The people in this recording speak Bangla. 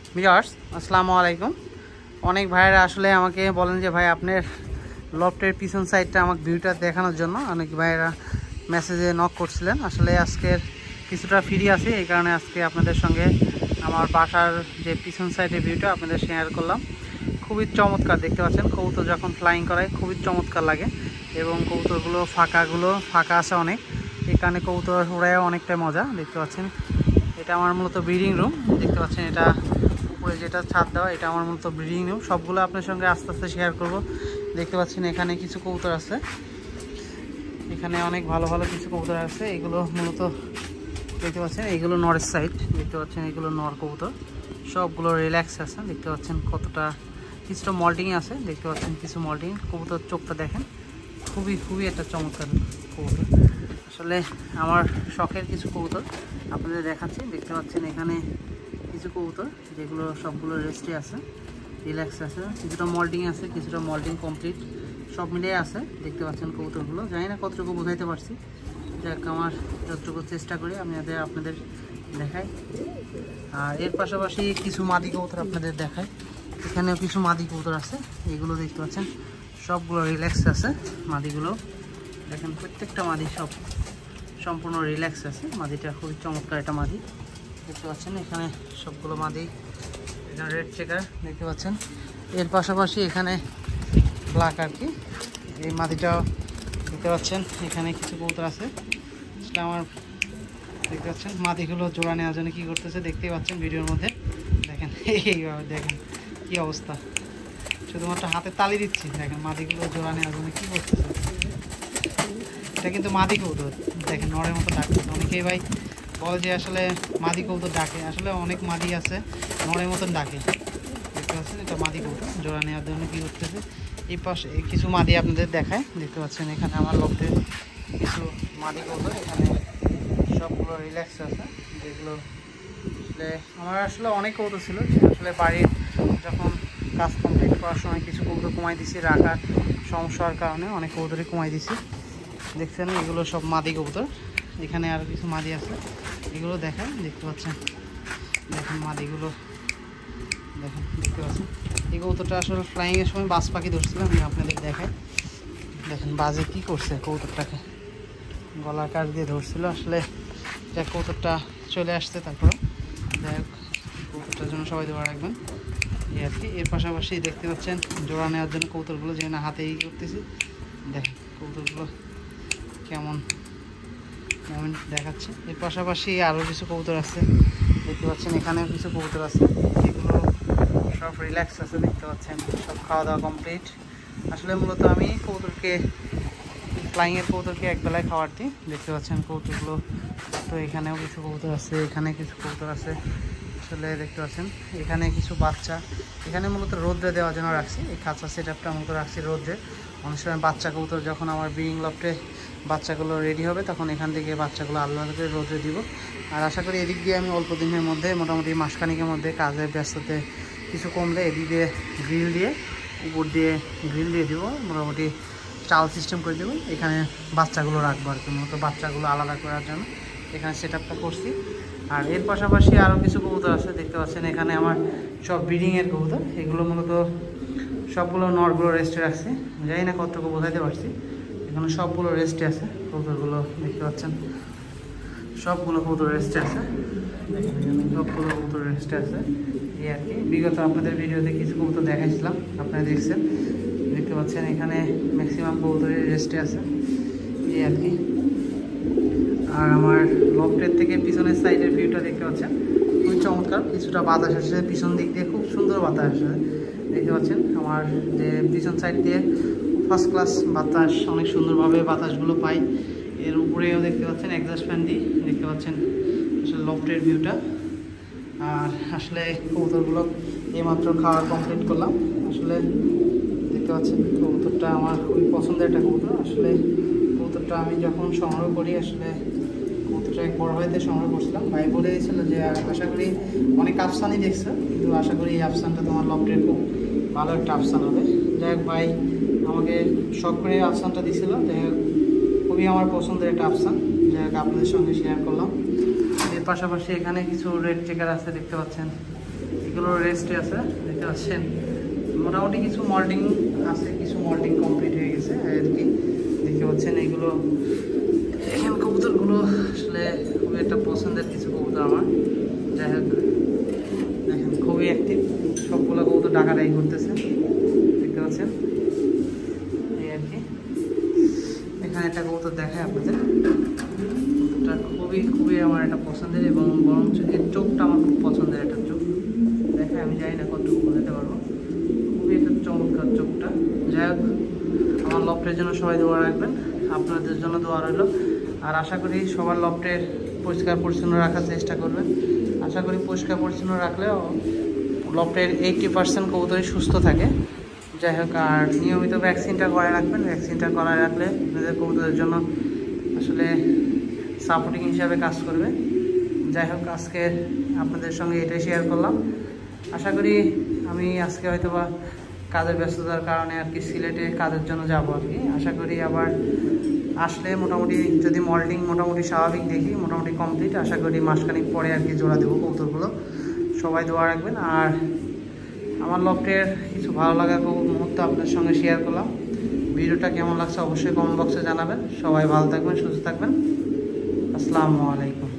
ভিউয়ার্স আসসালামু আলাইকুম। অনেক ভাইরা আসলে আমাকে বলেন যে ভাই আপনার লফটের পিছন সাইডটা আমাকে ভিউটা দেখানোর জন্য অনেক ভাইরা মেসেজে নক করছিলেন। আসলে আজকের কিছুটা ফ্রি আছে, এই কারণে আজকে আপনাদের সঙ্গে আমার বাসার যে পিছন সাইডের ভিউটা আপনাদের শেয়ার করলাম। খুবই চমৎকার, দেখতে পাচ্ছেন কবুতর যখন ফ্লাইং করায় খুবই চমৎকার লাগে এবং কবুতরগুলো ফাঁকা আছে অনেক, এই কারণে কবুতর উড়ায় অনেকটাই মজা। দেখতে পাচ্ছেন এটা আমার মূলত ব্রিডিং রুম, দেখতে পাচ্ছেন এটা উপরে যেটা ছাদ দেওয়া, এটা আমার মূলত ব্রিডিং রুম। সবগুলো আপনার সঙ্গে আস্তে আস্তে শেয়ার করব। দেখতে পাচ্ছেন এখানে কিছু কবুতর আছে, এখানে অনেক ভালো ভালো কিছু কবুতর আছে। এগুলো মূলত দেখতে পাচ্ছেন এগুলো নরের সাইড, দেখতে পাচ্ছেন এগুলো নর কবুতর, সবগুলো রিল্যাক্স আছে। দেখতে পাচ্ছেন কতটা কিছুটা মল্টিং আছে, দেখতে পাচ্ছেন কিছু মল্টিং কবুতর। চোখটা দেখেন, খুবই একটা চমৎকার কবুতর। আসলে আমার শখের কিছু কবুতর আপনাদের দেখাচ্ছি। দেখতে পাচ্ছেন এখানে কিছু কবুতর যেগুলো সবগুলো রেস্টে আছে, রিল্যাক্স আছে, কিছুটা মল্টিং আছে, কিছুটা মল্টিং কমপ্লিট, সব মিলিয়ে আছে। দেখতে পাচ্ছেন কবুতরগুলো, জানি না কতটুকু বোঝাইতে পারছি, যাক আমার যতটুকু চেষ্টা করি আমি আপনাদের দেখাই। আর এর পাশাপাশি কিছু মাদি কবুতর আপনাদের দেখাই। এখানেও কিছু মাদি কবুতর আছে, এগুলো দেখতে পাচ্ছেন সবগুলো রিল্যাক্স আছে। মাদিগুলো দেখেন, প্রত্যেকটা মাদি সব সম্পূর্ণ রিল্যাক্স আছে। মাদিটা খুবই চমৎকার একটা মাদি, দেখতে পাচ্ছেন এখানে সবগুলো মাদি। এখানে রেড চেকার দেখতে পাচ্ছেন, এর পাশাপাশি এখানে ব্ল্যাক আর কি, এই মাদিটাও দেখতে পাচ্ছেন। এখানে কিছু কবুতর আছে, সেটা আমার দেখতে পাচ্ছেন মাদিগুলো জোড়া নেওয়ার জন্য কী করতেছে দেখতেই পাচ্ছেন ভিডিওর মধ্যে। দেখেন এইভাবে দেখেন কী অবস্থা, শুধুমাত্র হাতে তালি দিচ্ছি। দেখেন মাদিগুলো জোড়া নেওয়ার জন্য কী করতেছে। এটা কিন্তু মাদি কবুতর, দেখেন নরের মতো ডাকতেছে। অনেকেই ভাই বলে যে আসলে মাদি কবুতর ডাকে, আসলে অনেক মাদি আছে নরের মতন ডাকে। দেখতে পাচ্ছেন এটা মাদি কবুতর জোড়া নেওয়ার জন্য কী করতেছে। এই পাশে কিছু মাদি আপনাদের দেখায়, দেখতে পাচ্ছেন এখানে আমার লফটে কিছু মাদি কবুতর, এখানে সবগুলো রিল্যাক্স আছে। যেগুলো আসলে আমার আসলে অনেক কবুতর ছিল, আসলে বাড়ির যখন কাজ কমপ্লিট করার সময় কিছু কবুতর কমাই দিছি, রাখার সমস্যার কারণে অনেক কবুতরই কমাই দিছি। দেখছেন এগুলো সব মাদি কবুতর, এখানে আর কিছু মাদি আছে, এগুলো দেখায়। দেখতে পাচ্ছেন দেখেন মাদিগুলো দেখেন, দেখতে পাচ্ছেন এই কবুতরটা আসলে ফ্লাইংয়ের সময় বাজ পাখি ধরছিলাম, আমি আপনাদের দেখাই। দেখেন বাজে কি করছে কবুতরটাকে, গলার কাছ দিয়ে ধরছিল। আসলে যা কবুতরটা চলে আসছে, তারপরে যাই হোক কবুতরটার জন্য সবাই দোয়া রাখবেন এই আর কি। এর পাশাপাশি দেখতে পাচ্ছেন জোড়া নেওয়ার জন্য কবুতরগুলো যেখানে হাতে ই করতেছি, দেখেন কবুতরগুলো কেমন মোমেন্ট দেখাচ্ছে। এর পাশাপাশি আরও কিছু কবুতর আছে, দেখতে পাচ্ছেন এখানেও কিছু কবুতর আছে, এগুলো সব রিল্যাক্স আছে। দেখতে পাচ্ছেন সব খাওয়া দাওয়া কমপ্লিট। আসলে মূলত আমি কবুতরকে ফ্লাইংয়ের কবুতরকে একবেলায় খাওয়ার দিই। দেখতে পাচ্ছেন কবুতরগুলো, তো এখানেও কিছু কবুতর আছে, এখানে কিছু কবুতর আছে। আসলে দেখতে পাচ্ছেন এখানে কিছু বাচ্চা, এখানে মূলত রোদ্রে দেওয়ার জন্য রাখছি। এই খাঁচা সেট আপটা মূলত রাখছি রোদ্রে। অনেক সময় বাচ্চা কবুতর যখন আমার ব্রিডিং লফটে বাচ্চাগুলো রেডি হবে, তখন এখান থেকে বাচ্চাগুলো আলাদা করে রোদ্রে দিব। আর আশা করি এদিক দিয়ে আমি অল্প দিনের মধ্যে, মোটামুটি মাসখানিকের মধ্যে কাজের ব্যস্ততে কিছু কমলে এদিক দিয়ে গ্রিল দিয়ে, উপর দিয়ে গ্রিল দিয়ে দিব, মোটামুটি চাল সিস্টেম করে দেবো। এখানে বাচ্চাগুলো রাখবো আর কি, মূলত বাচ্চাগুলো আলাদা করার জন্য এখানে সেট আপটা করছি। আর এর পাশাপাশি আরও কিছু কবুতর আছে, দেখতে পাচ্ছেন এখানে আমার সব ব্রিডিংয়ের কবুতর। এগুলো মূলত সবগুলো নরগুলো রেস্টে রাখছি, জানি না কতটুকু বোঝাইতে পারছি। এখানে সবগুলো রেস্টে আছে কবুতরগুলো, দেখতে পাচ্ছেন সবগুলো কবুতর রেস্টে আছে। সবগুলো কবুতর রেস্টে আছে এই আর কি। বিগত আপনাদের ভিডিওতে কিছু কবুতর দেখাইছিলাম, আপনারা দেখছেন। দেখতে পাচ্ছেন এখানে ম্যাক্সিমাম কবুতরের রেস্টে আছে এই আর কি। আর আমার লফটের থেকে পিছনের সাইডের ভিউটা দেখতে পাচ্ছেন খুবই চমৎকার, কিছুটা বাতাস আসে পিছন দিক দিয়ে, খুব সুন্দর বাতাস আসে। দেখতে পাচ্ছেন আমার যে পিছন সাইড দিয়ে ফার্স্ট ক্লাস বাতাস, অনেক সুন্দরভাবে বাতাসগুলো পাই। এর উপরেও দেখতে পাচ্ছেন এক্সস্ট ফ্যান দিই, দেখতে পাচ্ছেন আসলে লফটের ভিউটা। আর আসলে কবুতরগুলো এইমাত্র খাওয়া কমপ্লিট করলাম। আসলে দেখতে পাচ্ছেন কবুতরটা আমার খুবই পছন্দের একটা কবুতর। আসলে কবুতরটা আমি যখন সংগ্রহ করি, আসলে কবুতরটা এক বড় ভাইতে সংগ্রহ করছিলাম। ভাই বলে দিয়েছিল যে আশা করি অনেক আফসানই দেখছো, কিন্তু আশা করি এই আফসানটা তোমার লফটের খুব ভালো একটা আফসান হবে। যাই হোক ভাই আমাকে শখ করে আফসানটা দিছিল, যাই হোক খুবই আমার পছন্দের একটা আফসান, যাই হোক আপনাদের সঙ্গে শেয়ার করলাম। এর পাশাপাশি এখানে কিছু রেড চেকার আছে, দেখতে পাচ্ছেন এগুলো রেস্টে আছে, দেখতে পাচ্ছেন। মোটামুটি কিছু মল্টিং আছে, কিছু মল্টিং কমপ্লিট হয়ে গেছে আর কি। দেখতে পাচ্ছেন এইগুলো, এখানে কবুতরগুলো আসলে খুবই একটা পছন্দের কিছু কবুতর আমার। যাই হোক, দেখেন খুবই অ্যাক্টিভ, সবগুলো কবুতর ডাকাডাকি করতেছে, দেখতে পাচ্ছেন এই আর কি। এখানে একটা কবুতর দেখায় আপনাদের, কবুতরটা খুবই খুবই আমার একটা পছন্দের, এবং বরঞ্চ এর চোখটা আমার খুব পছন্দের একটা চোখ। দেখায়, আমি জানি না কতটুকু বোঝাতে পারবো, খুবই একটা চমৎকার চোখটা। যাই হোক, আমার লফটের জন্য সবাই দোয়া রাখবেন, আপনাদের জন্য দোয়া রইল। আর আশা করি সবার লফটের পরিষ্কার পরিচ্ছন্ন রাখার চেষ্টা করবেন। আশা করি পরিষ্কার পরিচ্ছন্ন রাখলেও লফটের 80% কবুতরই সুস্থ থাকে। যাই হোক, আর নিয়মিত ভ্যাকসিনটা করে রাখবেন। ভ্যাকসিনটা করায় রাখলে আপনাদের কবুতরের জন্য আসলে সাপোর্টিং হিসাবে কাজ করবে। যাই হোক, আজকে আপনাদের সঙ্গে এটাই শেয়ার করলাম। আশা করি আমি আজকে হয়তোবা কাজের ব্যস্ততার কারণে আর কি সিলেটে কাজের জন্য যাব আর কি। আশা করি আবার আসলে মোটামুটি যদি মল্টিং মোটামুটি স্বাভাবিক দেখি, মোটামুটি কমপ্লিট, আশা করি মাসখানিক পরে আর কি জোড়া দেবো কবুতরগুলো। সবাই দোয়া রাখবেন। আর আমার লফটের কিছু ভালো লাগার মুহূর্ত আপনাদের সঙ্গে শেয়ার করলাম। ভিডিওটা কেমন লাগছে অবশ্যই কমেন্ট বক্সে জানাবেন। সবাই ভালো থাকবেন, সুস্থ থাকবেন। আসসালামু আলাইকুম।